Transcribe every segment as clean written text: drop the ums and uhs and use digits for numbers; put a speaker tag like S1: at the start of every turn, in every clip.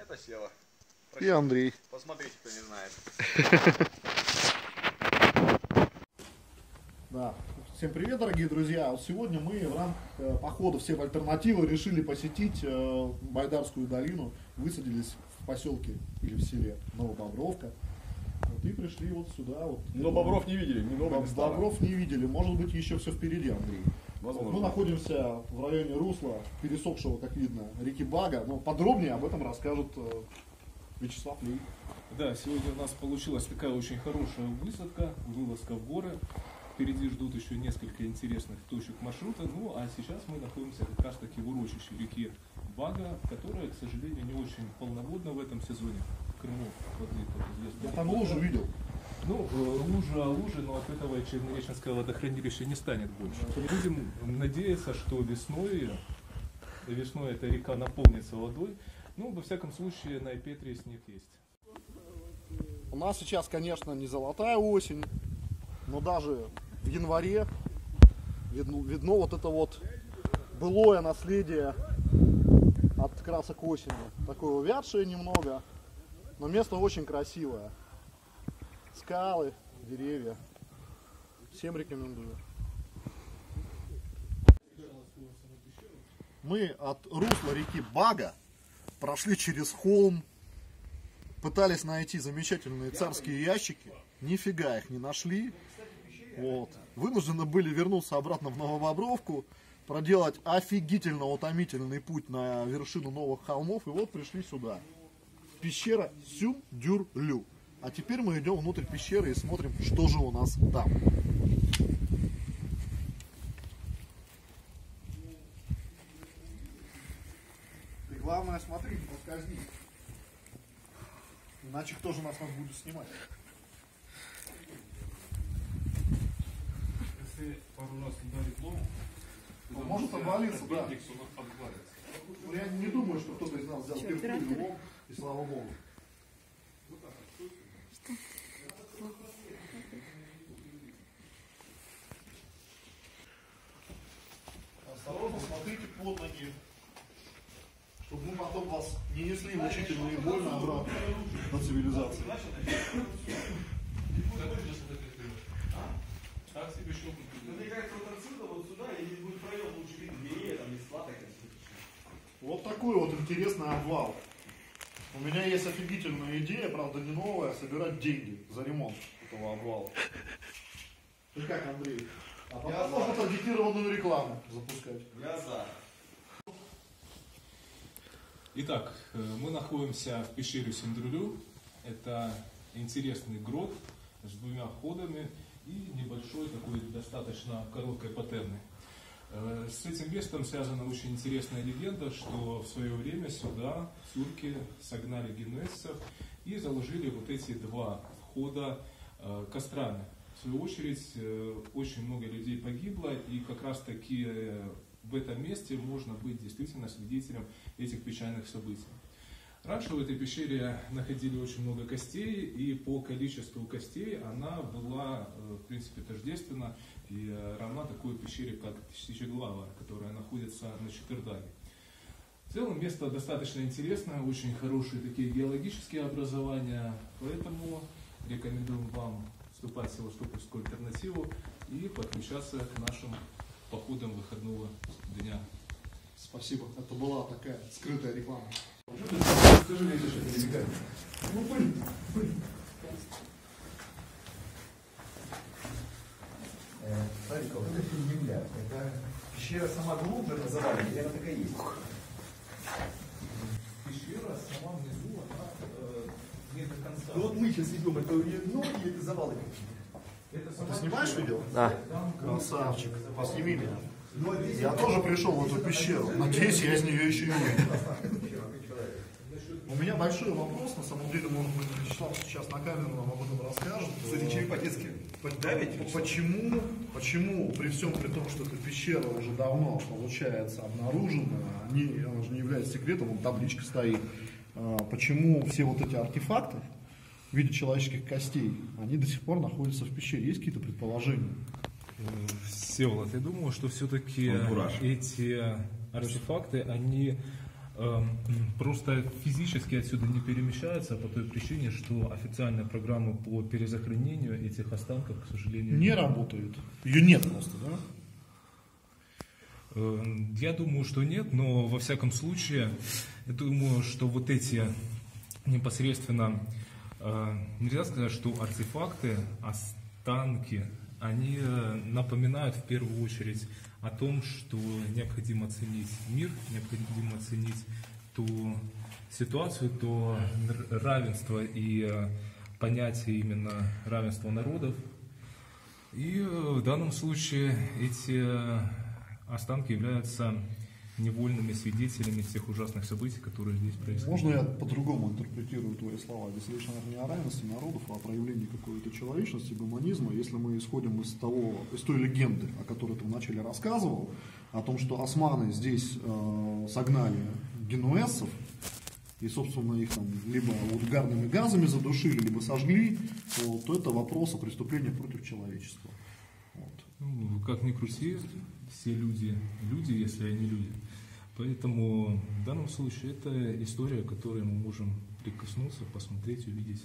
S1: Это Сева.
S2: И Андрей.
S1: Посмотрите, кто не знает.
S2: Да. Всем привет, дорогие друзья! Вот сегодня мы в рамках похода «Все в альтернативу» решили посетить Байдарскую долину. Высадились в поселке или в селе Новобобровка. Вот, и пришли вот сюда. Вот.
S1: Но бобров не видели, не новые места.
S2: Бобров не видели. Может быть, еще все впереди, Андрей. Вот, мы находимся в районе русла пересохшего, как видно, реки Бага. Но подробнее об этом расскажет Вячеслав Лей.
S3: Да, сегодня у нас получилась такая очень хорошая вылазка в горы. Впереди ждут еще несколько интересных точек маршрута. Ну, а сейчас мы находимся как раз таки в урочище реки Бага, которая, к сожалению, не очень полноводна в этом сезоне. В Крыму воды, как известно.
S2: Я там лужу видел.
S3: Ну, лужи, но от этого Чернореченское водохранилище не станет больше. Будем надеяться, что весной эта река наполнится водой. Ну, во всяком случае, на Петре снег есть.
S2: У нас сейчас, конечно, не золотая осень, но даже в январе видно вот это вот былое наследие от красок осени. Такое увядшее немного, но место очень красивое. Скалы, деревья. Всем рекомендую. Мы от русла реки Бага прошли через холм, пытались найти замечательные царские ящики, нифига их не нашли. Вот. Вынуждены были вернуться обратно в Новобобровку, проделать офигительно утомительный путь на вершину новых холмов, и вот пришли сюда. Пещера Сюндюрлю. А теперь мы идем внутрь пещеры и смотрим, что же у нас там. И главное, смотри, не проскользни. Иначе кто же нас будет снимать?
S3: Если пару раз ударить лом,
S2: он может обвалиться, да. Но я не думаю, что кто-то из нас взял первый лом, и слава богу. Осторожно, смотрите под ноги, чтобы мы потом вас не несли мучительно и больно обратно на цивилизацию.
S3: Так себе щелкнуть.
S1: Мне кажется, вот отсюда, вот сюда, и здесь будет проем лучше видно деревья, там листва такая.
S2: Вот такой вот интересный обвал. У меня есть офигительная идея, правда не новая, собирать деньги за ремонт этого обвала. Ты как, Андрей? А потом можно таргетированную рекламу запускать.
S1: Я за.
S3: Итак, мы находимся в пещере Сюндюрлю. Это интересный грот с двумя входами и небольшой такой достаточно короткой патерной. С этим местом связана очень интересная легенда, что в свое время сюда тюрки согнали генуэзцев и заложили вот эти два входа кострами. В свою очередь, очень много людей погибло, и как раз таки в этом месте можно быть действительно свидетелем этих печальных событий. Раньше в этой пещере находили очень много костей, и по количеству костей она была, в принципе, тождественна и равна такой пещере, как Тысячеглава, которая находится на Чатырдаге. В целом место достаточно интересное, очень хорошие такие геологические образования, поэтому рекомендуем вам вступать в Севастопольскую альтернативу и подключаться к нашим походам выходного дня.
S2: Спасибо, это была такая скрытая реклама.
S3: Скажи мне, что это нелегально.
S2: Ну, блин.
S4: Смотри, вот это земля. Это пещера сама глубже образования, или она такая есть?
S3: Пещера сама внизу, она не до конца.
S4: Ну вот мы сейчас идем, это ее дно или это завалы какие-то?
S2: Ты снимаешь видео?
S4: Да.
S2: Красавчик, посними меня. Я тоже пришел в эту пещеру. Надеюсь, я из нее еще и выйду. У меня большой вопрос, на самом деле, может быть, Вячеслав сейчас на камеру нам об этом расскажет.
S4: Кстати, черепа детские.
S2: Почему, при всем при том, что эта пещера уже давно, получается, обнаружена, она же не является секретом, вон табличка стоит, почему все вот эти артефакты в виде человеческих костей, они до сих пор находятся в пещере? Есть какие-то предположения?
S3: Всеволод, я думаю, что все-таки эти артефакты, они Просто физически отсюда не перемещаются по той причине, что официальная программа по перезахоронению этих останков, к сожалению,
S2: Не работает. Ее нет просто, да?
S3: Я думаю, что нет, но во всяком случае, я думаю, что вот эти непосредственно, нельзя сказать, что артефакты, останки, они напоминают в первую очередь о том, что необходимо ценить мир, необходимо ценить ту ситуацию, то равенство и понятие именно равенства народов. И в данном случае эти останки являются невольными свидетелями тех ужасных событий, которые здесь происходят.
S2: Можно я по-другому интерпретирую твои слова? Здесь речь, наверное, не о равенстве народов, а о проявлении какой-то человечности, гуманизма. Если мы исходим из той легенды, о которой ты вначале рассказывал, о том, что османы здесь согнали генуэзцев, и, собственно, их там либо угарными газами задушили, либо сожгли, то это вопрос о преступлении против человечества. Вот.
S3: Ну, как ни крути, все люди, если они люди. Поэтому в данном случае это история, к которой мы можем прикоснуться, посмотреть, увидеть.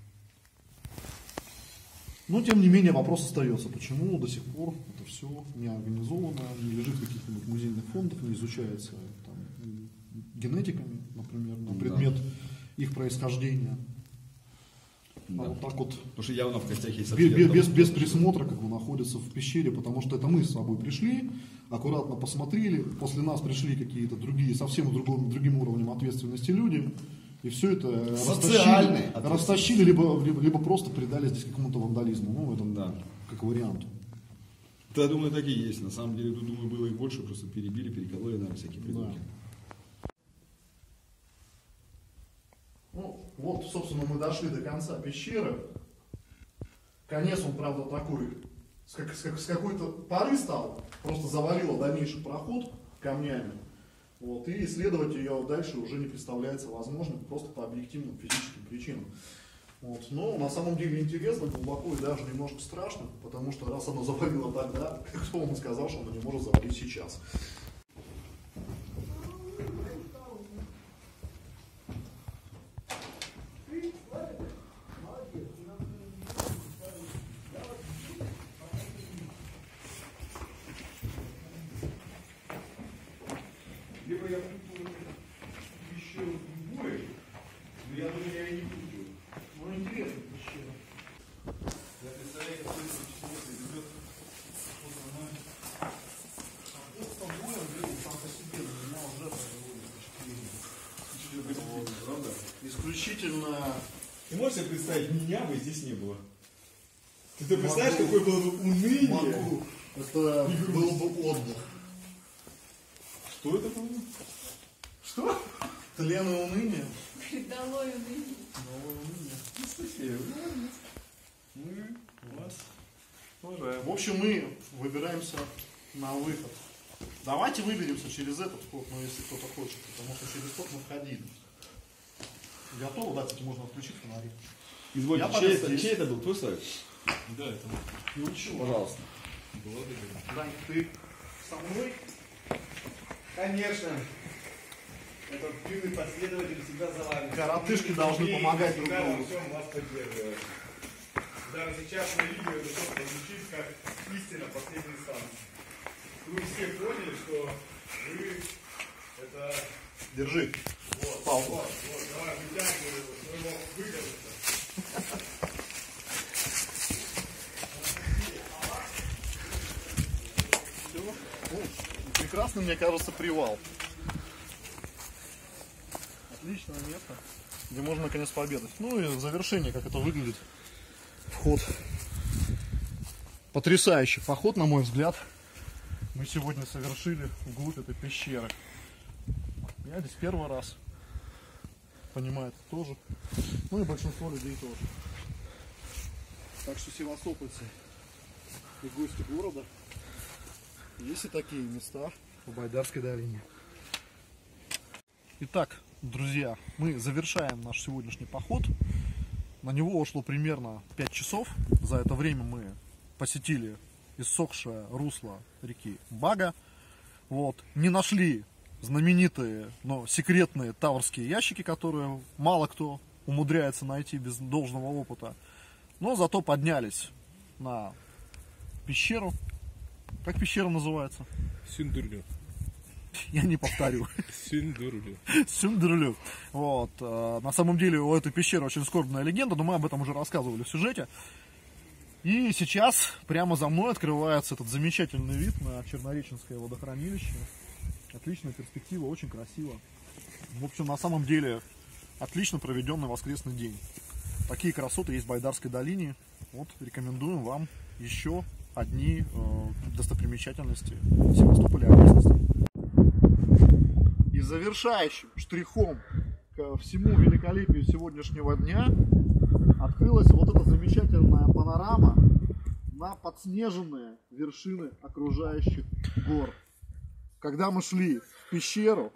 S2: Но, тем не менее, вопрос остается, почему до сих пор это все не организовано, не лежит в каких-нибудь музейных фондах, не изучается там, генетиками, например, на предмет их происхождения.
S1: Да.
S2: А вот так вот,
S1: Потому что явно в костях есть
S2: без присмотра, как бы находится в пещере, потому что это мы с собой пришли, аккуратно посмотрели, после нас пришли какие-то другие, совсем другим уровнем ответственности люди, и все это растащили, либо просто придали здесь какому-то вандализму, ну, это
S1: Да.
S2: как вариант.
S1: Да, я думаю, так и есть. На самом деле, тут, думаю, было и больше, просто перебили, перекололи, наверное, всякие придумки.
S2: Ну, вот, собственно, мы дошли до конца пещеры. Конец он, правда, такой, с какой-то поры стал, просто завалило дальнейший проход камнями. Вот, и исследовать ее дальше уже не представляется возможным, просто по объективным физическим причинам. Вот. Но на самом деле интересно, глубоко и даже немножко страшно, потому что раз оно завалило тогда, кто вам сказал, что оно не может завалить сейчас.
S1: Либо я путаю пещеру с другой, но я думаю, я и не путаю.
S2: Ну, интересно пещера.
S1: Я представляю, какой это число идет.
S2: Вот с тобой, Андрей, сам по себе, у меня уже впечатление.
S1: Правда?
S2: Исключительно.
S1: Ты можешь себе представить, меня бы здесь не было? Ты представляешь, какое было бы уныние?
S2: Могу. Это был бы отдых.
S1: Что это было? Что?
S2: Тлен и уныние.
S5: Долой уныние.
S1: Анастасия, мы вас уважаем.
S2: В общем, мы выбираемся на выход. Давайте выберемся через этот вход, но если кто-то хочет, потому что через вход мы входили. Готово? Да, кстати, можно отключить фонари.
S1: Извольте,
S2: Я полез
S1: чей это был? Твой сайт?
S3: Да, это
S2: Ну ничего.
S1: Пожалуйста.
S3: благодарю.
S2: Дань, ты со мной?
S1: Конечно. Это юный последователь всегда за вами.
S2: Коротышки должны помогать друг
S1: Всегда во
S2: другу.
S1: всем вас поддерживают. Даже сейчас на видео это просто звучит как истина последней инстанции. Вы все поняли, что вы это...
S2: Держи.
S1: Вот,
S2: Паузу.
S1: вот, давай, вытягивай его, своего выговориться.
S2: Ну, прекрасный, мне кажется, привал. Отличное место, где можно наконец пообедать. Ну и в завершение, как это выглядит. Вход. Потрясающий поход, на мой взгляд. Мы сегодня совершили вглубь этой пещеры. Я здесь первый раз. Понимает тоже. Ну и большинство людей тоже. Так что севастопольцы и гости города, есть и такие места в Байдарской долине. Итак, друзья, мы завершаем наш сегодняшний поход. На него ушло примерно 5 часов. За это время мы посетили иссохшее русло реки Бага. Вот. Не нашли знаменитые, но секретные таврские ящики, которые мало кто умудряется найти без должного опыта. Но зато поднялись на пещеру. Как пещера называется?
S3: Sündürlü.
S2: Я не повторю.
S3: Sündürlü.
S2: Sündürlü. Вот. На самом деле у этой пещеры очень скорбная легенда, но мы об этом уже рассказывали в сюжете. И сейчас прямо за мной открывается этот замечательный вид на Чернореченское водохранилище. Отличная перспектива, очень красиво. В общем, на самом деле, отлично проведенный воскресный день. Такие красоты есть в Байдарской долине. Вот, рекомендуем вам еще одни достопримечательности Севастополя и окрестностей. И завершающим штрихом ко всему великолепию сегодняшнего дня открылась вот эта замечательная панорама на подснеженные вершины окружающих гор. Когда мы шли в пещеру,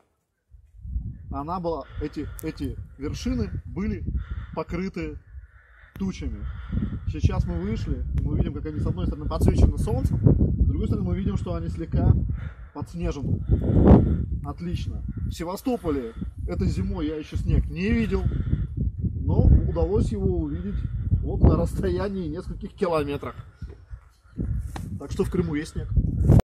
S2: эти вершины были покрыты тучами. Сейчас мы вышли, мы видим, как они с одной стороны подсвечены солнцем, с другой стороны мы видим, что они слегка подснежены. Отлично. В Севастополе этой зимой я еще снег не видел, но удалось его увидеть вот на расстоянии нескольких километров. Так что в Крыму есть снег.